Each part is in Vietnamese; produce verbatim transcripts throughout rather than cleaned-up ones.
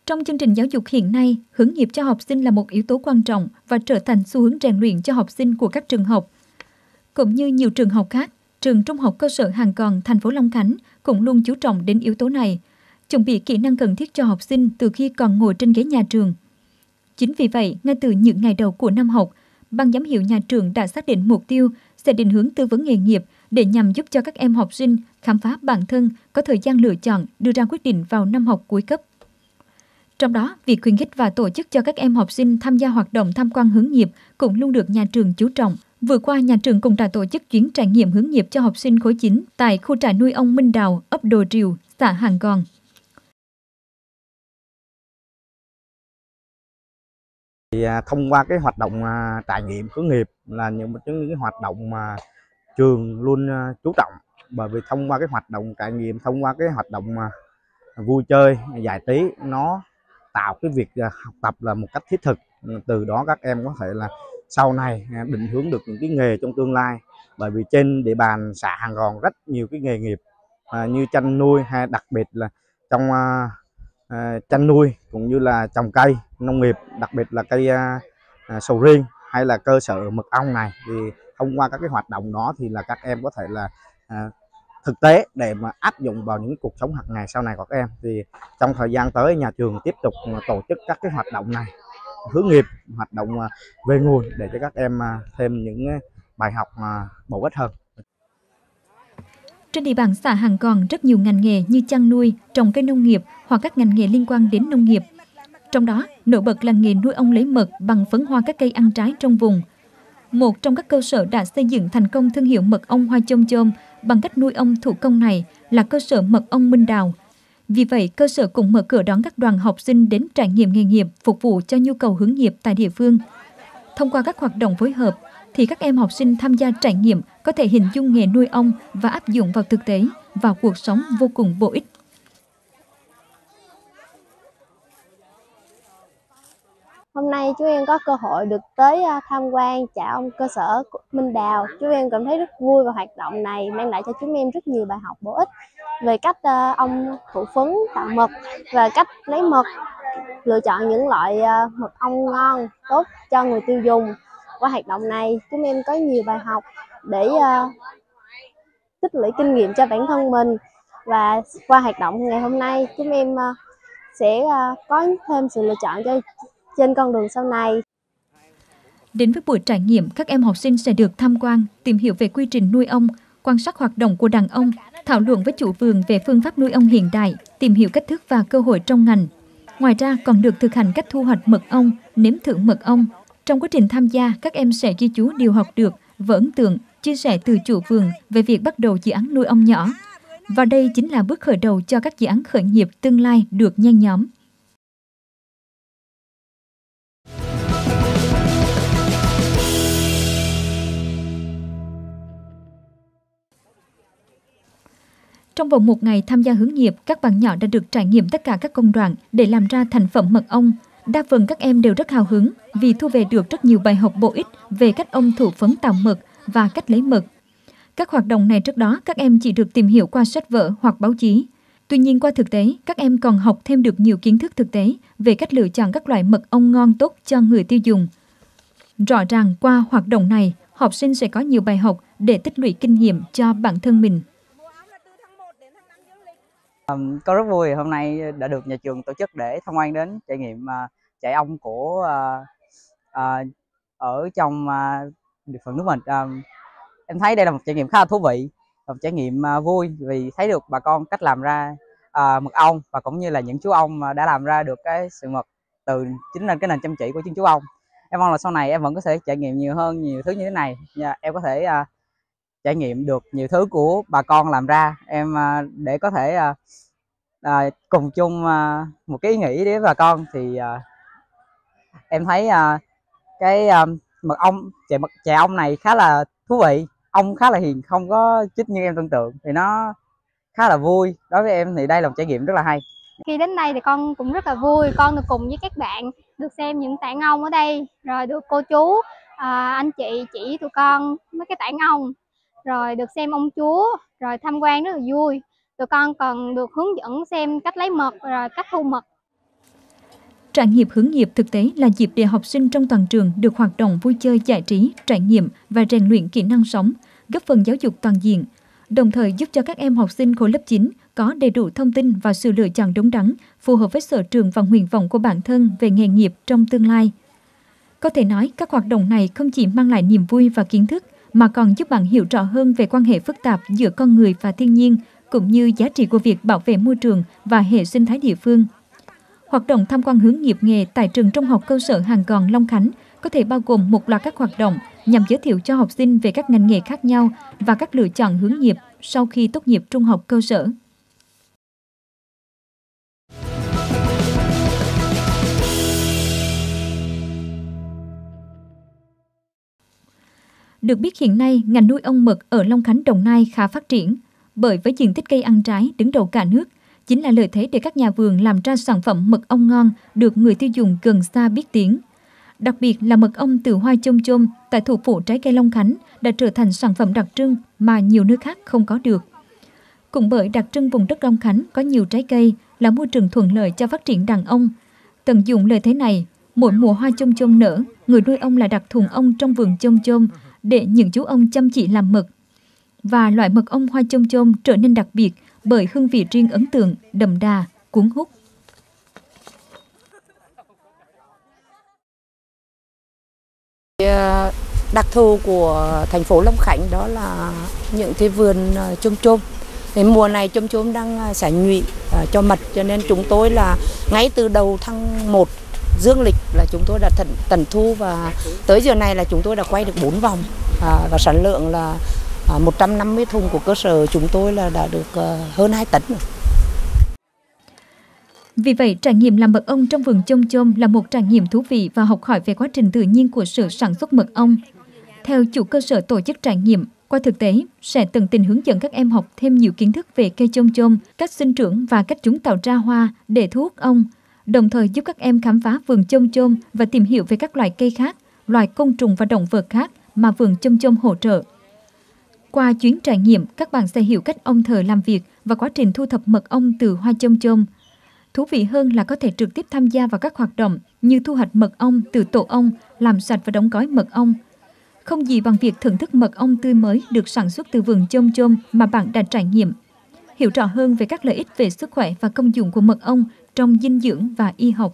Trong chương trình giáo dục hiện nay, hướng nghiệp cho học sinh là một yếu tố quan trọng và trở thành xu hướng rèn luyện cho học sinh của các trường học. Cũng như nhiều trường học khác, trường Trung học cơ sở Hàng Gòn, thành phố Long Khánh cũng luôn chú trọng đến yếu tố này, chuẩn bị kỹ năng cần thiết cho học sinh từ khi còn ngồi trên ghế nhà trường. Chính vì vậy, ngay từ những ngày đầu của năm học, ban giám hiệu nhà trường đã xác định mục tiêu sẽ định hướng tư vấn nghề nghiệp để nhằm giúp cho các em học sinh khám phá bản thân, có thời gian lựa chọn, đưa ra quyết định vào năm học cuối cấp. Trong đó, việc khuyến khích và tổ chức cho các em học sinh tham gia hoạt động tham quan hướng nghiệp cũng luôn được nhà trường chú trọng. Vừa qua, nhà trường cũng đã tổ chức chuyến trải nghiệm hướng nghiệp cho học sinh khối chín tại khu trại nuôi ong Minh Đào, ấp Đồi Rìu, xã Hàng Gòn. Thì thông qua cái hoạt động trải nghiệm hướng nghiệp là những những cái hoạt động mà trường luôn chú trọng, bởi vì thông qua cái hoạt động trải nghiệm, thông qua cái hoạt động mà vui chơi giải trí, nó tạo cái việc học tập là một cách thiết thực, từ đó các em có thể là sau này định hướng được những cái nghề trong tương lai. Bởi vì trên địa bàn xã Hàng Gòn rất nhiều cái nghề nghiệp à, như chăn nuôi, hay đặc biệt là trong à, à, chăn nuôi cũng như là trồng cây nông nghiệp, đặc biệt là cây à, à, sầu riêng hay là cơ sở mật ong này, thì thông qua các cái hoạt động đó thì là các em có thể là à, thực tế để mà áp dụng vào những cuộc sống hàng ngày sau này của các em. Thì trong thời gian tới, nhà trường tiếp tục tổ chức các cái hoạt động này, hướng nghiệp, hoạt động về nguồn để cho các em thêm những bài học bổ ích hơn. Trên địa bàn xã Hàng Gòn rất nhiều ngành nghề như chăn nuôi, trồng cây nông nghiệp hoặc các ngành nghề liên quan đến nông nghiệp. Trong đó, nổi bật là nghề nuôi ong lấy mật bằng phấn hoa các cây ăn trái trong vùng. Một trong các cơ sở đã xây dựng thành công thương hiệu mật ong hoa chôm chôm bằng cách nuôi ong thủ công này là cơ sở mật ong Minh Đào. Vì vậy, cơ sở cũng mở cửa đón các đoàn học sinh đến trải nghiệm nghề nghiệp, phục vụ cho nhu cầu hướng nghiệp tại địa phương. Thông qua các hoạt động phối hợp, thì các em học sinh tham gia trải nghiệm có thể hình dung nghề nuôi ong và áp dụng vào thực tế, vào cuộc sống vô cùng bổ ích. Hôm nay chúng em có cơ hội được tới tham quan trại ong cơ sở Minh Đào. Chúng em cảm thấy rất vui và hoạt động này mang lại cho chúng em rất nhiều bài học bổ ích về cách uh, ong thụ phấn tạo mật và cách lấy mật, lựa chọn những loại uh, mật ong ngon, tốt cho người tiêu dùng. Qua hoạt động này, chúng em có nhiều bài học để uh, tích lũy kinh nghiệm cho bản thân mình. Và qua hoạt động ngày hôm nay, chúng em uh, sẽ uh, có thêm sự lựa chọn cho trên con đường sau này. Đến với buổi trải nghiệm, các em học sinh sẽ được tham quan, tìm hiểu về quy trình nuôi ong, quan sát hoạt động của đàn ong, thảo luận với chủ vườn về phương pháp nuôi ong hiện đại, tìm hiểu cách thức và cơ hội trong ngành. Ngoài ra còn được thực hành cách thu hoạch mật ong, nếm thử mật ong. Trong quá trình tham gia, các em sẽ ghi chú điều học được, vỡ ấn tượng, chia sẻ từ chủ vườn về việc bắt đầu dự án nuôi ong nhỏ. Và đây chính là bước khởi đầu cho các dự án khởi nghiệp tương lai được nhen nhóm. Trong vòng một ngày tham gia hướng nghiệp, các bạn nhỏ đã được trải nghiệm tất cả các công đoạn để làm ra thành phẩm mật ong. Đa phần các em đều rất hào hứng vì thu về được rất nhiều bài học bổ ích về cách ong thụ phấn tạo mật và cách lấy mật. Các hoạt động này trước đó các em chỉ được tìm hiểu qua sách vở hoặc báo chí. Tuy nhiên qua thực tế, các em còn học thêm được nhiều kiến thức thực tế về cách lựa chọn các loại mật ong ngon tốt cho người tiêu dùng. Rõ ràng qua hoạt động này, học sinh sẽ có nhiều bài học để tích lũy kinh nghiệm cho bản thân mình. Um, con rất vui hôm nay đã được nhà trường tổ chức để tham quan đến trải nghiệm uh, trại ong của uh, uh, ở trong uh, địa phận nước mình. Um, em thấy đây là một trải nghiệm khá là thú vị, một trải nghiệm uh, vui vì thấy được bà con cách làm ra uh, mật ong và cũng như là những chú ong đã làm ra được cái sự mật từ chính là cái nền chăm chỉ của những chú ong. Em mong là sau này em vẫn có thể trải nghiệm nhiều hơn nhiều thứ như thế này. Yeah, em có thể uh, trải nghiệm được nhiều thứ của bà con làm ra, em uh, để có thể uh, uh, cùng chung uh, một cái ý nghĩ với bà con. Thì uh, em thấy uh, cái uh, mật ong chè mật chè ong này khá là thú vị, ong khá là hiền, không có chích như em tưởng tượng, thì nó khá là vui. Đối với em thì đây là một trải nghiệm rất là hay. Khi đến đây thì con cũng rất là vui, con được cùng với các bạn được xem những tảng ong ở đây, rồi được cô chú à, anh chị chỉ tụi con mấy cái tảng ong, rồi được xem ong chúa, rồi tham quan rất là vui. Tụi con còn được hướng dẫn xem cách lấy mật, rồi cách thu mật. Trải nghiệm hướng nghiệp thực tế là dịp để học sinh trong toàn trường được hoạt động vui chơi giải trí, trải nghiệm và rèn luyện kỹ năng sống, góp phần giáo dục toàn diện, đồng thời giúp cho các em học sinh khối lớp chín có đầy đủ thông tin và sự lựa chọn đúng đắn, phù hợp với sở trường và nguyện vọng của bản thân về nghề nghiệp trong tương lai. Có thể nói, các hoạt động này không chỉ mang lại niềm vui và kiến thức, mà còn giúp bạn hiểu rõ hơn về quan hệ phức tạp giữa con người và thiên nhiên, cũng như giá trị của việc bảo vệ môi trường và hệ sinh thái địa phương. Hoạt động tham quan hướng nghiệp nghề tại trường Trung học cơ sở Hàng Gòn, Long Khánh có thể bao gồm một loạt các hoạt động nhằm giới thiệu cho học sinh về các ngành nghề khác nhau và các lựa chọn hướng nghiệp sau khi tốt nghiệp trung học cơ sở. Được biết hiện nay, ngành nuôi ong mật ở Long Khánh, Đồng Nai khá phát triển, bởi với diện tích cây ăn trái đứng đầu cả nước, chính là lợi thế để các nhà vườn làm ra sản phẩm mật ong ngon được người tiêu dùng gần xa biết tiếng. Đặc biệt là mật ong từ hoa chôm chôm tại thủ phủ trái cây Long Khánh đã trở thành sản phẩm đặc trưng mà nhiều nơi khác không có được. Cũng bởi đặc trưng vùng đất Long Khánh có nhiều trái cây là môi trường thuận lợi cho phát triển đàn ong. Tận dụng lợi thế này, mỗi mùa hoa chôm chôm nở, người nuôi ong lại đặt thùng ong trong vườn chôm chôm để những chú ong chăm chỉ làm mật. Và loại mật ong hoa chôm chôm trở nên đặc biệt bởi hương vị riêng ấn tượng, đậm đà, cuốn hút. Đặc thù của thành phố Long Khánh đó là những cái vườn chôm chôm. Thì mùa này chôm chôm đang xả nhụy cho mật, cho nên chúng tôi là ngay từ đầu tháng một dương lịch là chúng tôi đã tận thu, và tới giờ này là chúng tôi đã quay được bốn vòng, à, và sản lượng là à, một trăm năm mươi thùng của cơ sở chúng tôi là đã được à, hơn hai tấn rồi. Vì vậy, trải nghiệm làm mật ong trong vườn chôm chôm là một trải nghiệm thú vị và học hỏi về quá trình tự nhiên của sự sản xuất mật ong. Theo chủ cơ sở tổ chức trải nghiệm, qua thực tế sẽ tận tình hướng dẫn các em học thêm nhiều kiến thức về cây chôm chôm, cách sinh trưởng và cách chúng tạo ra hoa để thu hút ong, đồng thời giúp các em khám phá vườn chôm chôm và tìm hiểu về các loài cây khác, loài côn trùng và động vật khác mà vườn chôm chôm hỗ trợ. Qua chuyến trải nghiệm, các bạn sẽ hiểu cách ong thợ làm việc và quá trình thu thập mật ong từ hoa chôm chôm. Thú vị hơn là có thể trực tiếp tham gia vào các hoạt động như thu hoạch mật ong từ tổ ong, làm sạch và đóng gói mật ong. Không gì bằng việc thưởng thức mật ong tươi mới được sản xuất từ vườn chôm chôm mà bạn đã trải nghiệm. Hiểu rõ hơn về các lợi ích về sức khỏe và công dụng của mật ong trong dinh dưỡng và y học.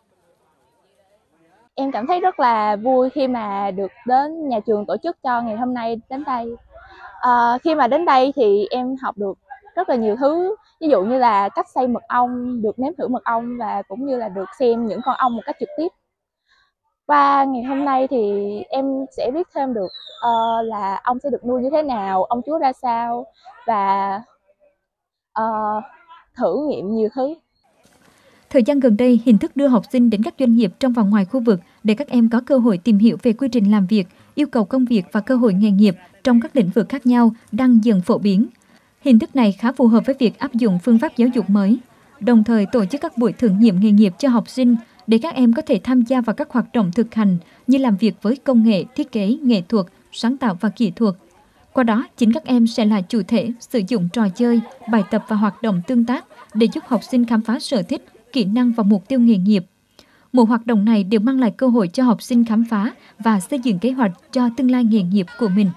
Em cảm thấy rất là vui khi mà được đến nhà trường tổ chức cho ngày hôm nay đến đây. À, khi mà đến đây thì em học được rất là nhiều thứ, ví dụ như là cách xay mật ong, được nếm thử mật ong và cũng như là được xem những con ong một cách trực tiếp. Qua ngày hôm nay thì em sẽ biết thêm được uh, là ong sẽ được nuôi như thế nào, ong chúa ra sao, và uh, thử nghiệm nhiều thứ. Thời gian gần đây, hình thức đưa học sinh đến các doanh nghiệp trong và ngoài khu vực để các em có cơ hội tìm hiểu về quy trình làm việc, yêu cầu công việc và cơ hội nghề nghiệp trong các lĩnh vực khác nhau đang dần phổ biến. Hình thức này khá phù hợp với việc áp dụng phương pháp giáo dục mới, đồng thời tổ chức các buổi thử nghiệm nghề nghiệp cho học sinh để các em có thể tham gia vào các hoạt động thực hành như làm việc với công nghệ, thiết kế, nghệ thuật, sáng tạo và kỹ thuật. Qua đó, chính các em sẽ là chủ thể sử dụng trò chơi, bài tập và hoạt động tương tác để giúp học sinh khám phá sở thích, kỹ năng và mục tiêu nghề nghiệp. Mỗi hoạt động này đều mang lại cơ hội cho học sinh khám phá và xây dựng kế hoạch cho tương lai nghề nghiệp của mình.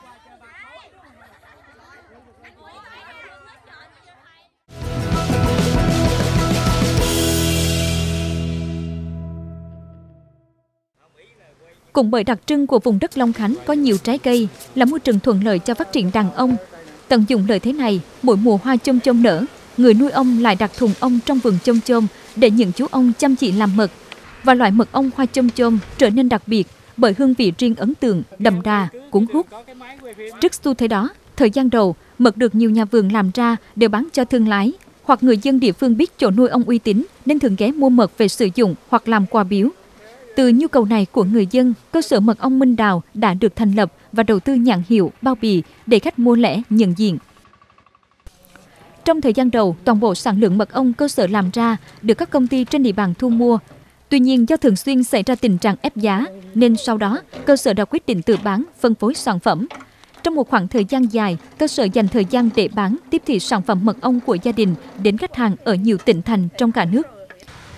Cũng bởi đặc trưng của vùng đất Long Khánh có nhiều trái cây, là môi trường thuận lợi cho phát triển đàn ong. Tận dụng lợi thế này, mỗi mùa hoa chôm chôm nở, người nuôi ong lại đặt thùng ong trong vườn chôm chôm để những chú ong chăm chỉ làm mật. Và loại mật ong hoa chôm chôm trở nên đặc biệt bởi hương vị riêng ấn tượng, đậm đà, cuốn hút. Trước xu thế đó, thời gian đầu, mật được nhiều nhà vườn làm ra để bán cho thương lái, hoặc người dân địa phương biết chỗ nuôi ong uy tín nên thường ghé mua mật về sử dụng hoặc làm quà biếu. Từ nhu cầu này của người dân, cơ sở mật ong Minh Đào đã được thành lập và đầu tư nhãn hiệu, bao bì để khách mua lẻ nhận diện. Trong thời gian đầu, toàn bộ sản lượng mật ong cơ sở làm ra được các công ty trên địa bàn thu mua. Tuy nhiên, do thường xuyên xảy ra tình trạng ép giá, nên sau đó, cơ sở đã quyết định tự bán, phân phối sản phẩm. Trong một khoảng thời gian dài, cơ sở dành thời gian để bán, tiếp thị sản phẩm mật ong của gia đình đến khách hàng ở nhiều tỉnh thành trong cả nước.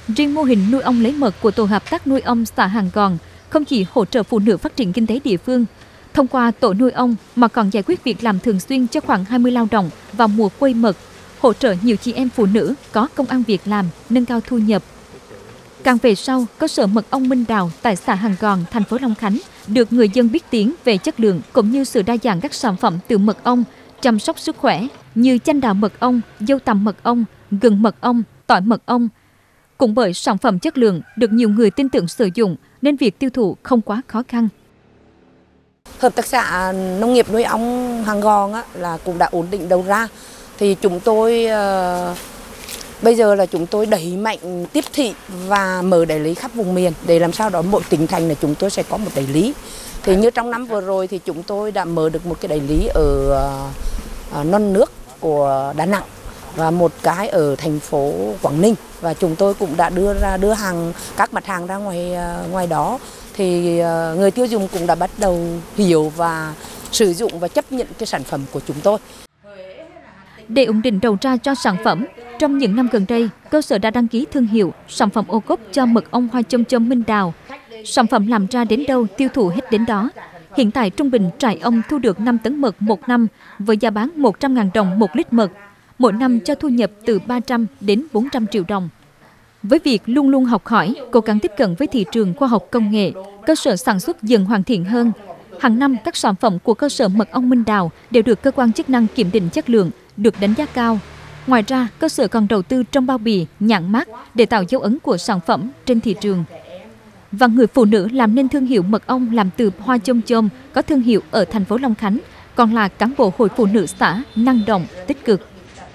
Riêng mô hình nuôi ong lấy mật của tổ hợp tác nuôi ong xã Hàng Gòn không chỉ hỗ trợ phụ nữ phát triển kinh tế địa phương, thông qua tổ nuôi ong mà còn giải quyết việc làm thường xuyên cho khoảng hai mươi lao động vào mùa quây mật, hỗ trợ nhiều chị em phụ nữ có công ăn việc làm, nâng cao thu nhập. Càng về sau, cơ sở mật ong Minh Đào tại xã Hàng Gòn, thành phố Long Khánh được người dân biết tiếng về chất lượng cũng như sự đa dạng các sản phẩm từ mật ong, chăm sóc sức khỏe như chanh đào mật ong, dâu tằm mật ong, gừng mật ong, tỏi mật ong. Cũng bởi sản phẩm chất lượng được nhiều người tin tưởng sử dụng nên việc tiêu thụ không quá khó khăn. Hợp tác xã nông nghiệp nuôi ong Hàng Gòn á, là cũng đã ổn định đầu ra. Thì chúng tôi uh, bây giờ là chúng tôi đẩy mạnh tiếp thị và mở đại lý khắp vùng miền để làm sao đó mỗi tỉnh thành là chúng tôi sẽ có một đại lý. Thì như trong năm vừa rồi thì chúng tôi đã mở được một cái đại lý ở uh, Non Nước của Đà Nẵng và một cái ở thành phố Quảng Ninh, và chúng tôi cũng đã đưa ra đưa hàng các mặt hàng ra ngoài uh, ngoài đó. Thì uh, người tiêu dùng cũng đã bắt đầu hiểu và sử dụng và chấp nhận cái sản phẩm của chúng tôi. Để ổn định đầu ra cho sản phẩm, trong những năm gần đây, cơ sở đã đăng ký thương hiệu sản phẩm ô cốp cho mật ong hoa chôm chôm Minh Đào. Sản phẩm làm ra đến đâu tiêu thụ hết đến đó. Hiện tại trung bình trại ong thu được năm tấn mật một năm với giá bán một trăm nghìn đồng một lít mật. Mỗi năm cho thu nhập từ ba trăm đến bốn trăm triệu đồng. Với việc luôn luôn học hỏi, cố gắng tiếp cận với thị trường khoa học công nghệ, cơ sở sản xuất dần hoàn thiện hơn. Hàng năm, các sản phẩm của cơ sở mật ong Minh Đào đều được cơ quan chức năng kiểm định chất lượng, được đánh giá cao. Ngoài ra, cơ sở còn đầu tư trong bao bì, nhãn mác để tạo dấu ấn của sản phẩm trên thị trường. Và người phụ nữ làm nên thương hiệu mật ong làm từ hoa chôm chôm có thương hiệu ở thành phố Long Khánh, còn là cán bộ hội phụ nữ xã năng động, tích cực.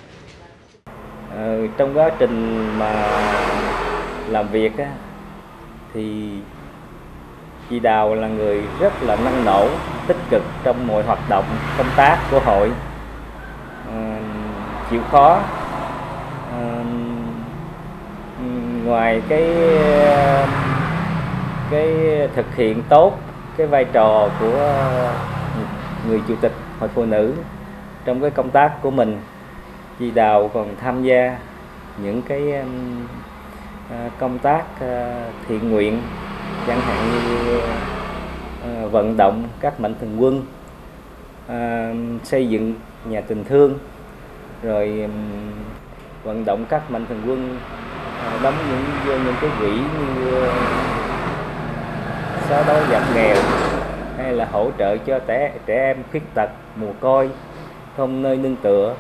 Ờ, trong quá trình mà làm việc á, thì chị Đào là người rất là năng nổ, tích cực trong mọi hoạt động công tác của hội, à, chịu khó. À, ngoài cái cái thực hiện tốt cái vai trò của người chủ tịch hội phụ nữ trong cái công tác của mình, chị Đào còn tham gia những cái um, uh, công tác uh, thiện nguyện, chẳng hạn như uh, vận động các mạnh thường quân, uh, xây dựng nhà tình thương, rồi um, vận động các mạnh thường quân uh, đóng những những cái quỹ như uh, xóa đói giảm nghèo, hay là hỗ trợ cho trẻ trẻ em khuyết tật, mồ côi, không nơi nương tựa,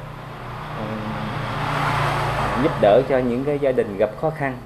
giúp đỡ cho những cái gia đình gặp khó khăn.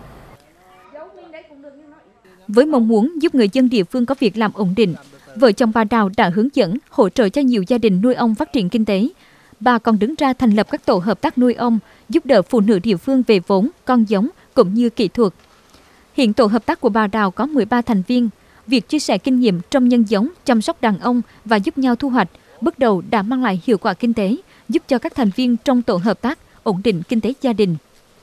Với mong muốn giúp người dân địa phương có việc làm ổn định, vợ chồng bà Đào đã hướng dẫn, hỗ trợ cho nhiều gia đình nuôi ong phát triển kinh tế. Bà còn đứng ra thành lập các tổ hợp tác nuôi ong, giúp đỡ phụ nữ địa phương về vốn, con giống cũng như kỹ thuật. Hiện tổ hợp tác của bà Đào có mười ba thành viên. Việc chia sẻ kinh nghiệm trong nhân giống, chăm sóc đàn ong và giúp nhau thu hoạch bước đầu đã mang lại hiệu quả kinh tế, giúp cho các thành viên trong tổ hợp tác ổn định kinh tế gia đình.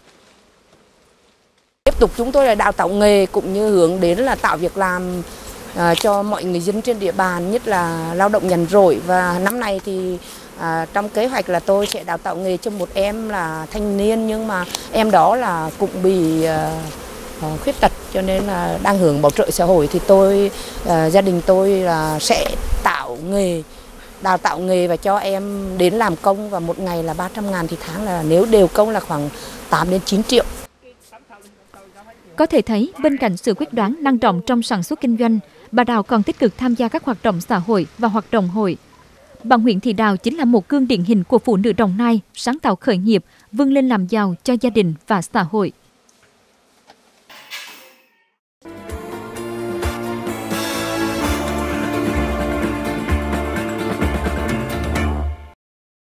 Tiếp tục chúng tôi là đào tạo nghề cũng như hướng đến là tạo việc làm à, cho mọi người dân trên địa bàn, nhất là lao động nhàn rỗi. Và năm nay thì à, trong kế hoạch là tôi sẽ đào tạo nghề cho một em là thanh niên, nhưng mà em đó là cũng bị à, khuyết tật cho nên là đang hưởng bảo trợ xã hội. Thì tôi à, gia đình tôi là sẽ tạo nghề, đào tạo nghề và cho em đến làm công, và một ngày là ba trăm ngàn, thì tháng là nếu đều công là khoảng tám đến chín triệu. Có thể thấy, bên cạnh sự quyết đoán năng động trong sản xuất kinh doanh, bà Đào còn tích cực tham gia các hoạt động xã hội và hoạt động hội. Bà Nguyễn Thị Đào chính là một gương điển hình của phụ nữ Đồng Nai sáng tạo khởi nghiệp, vươn lên làm giàu cho gia đình và xã hội.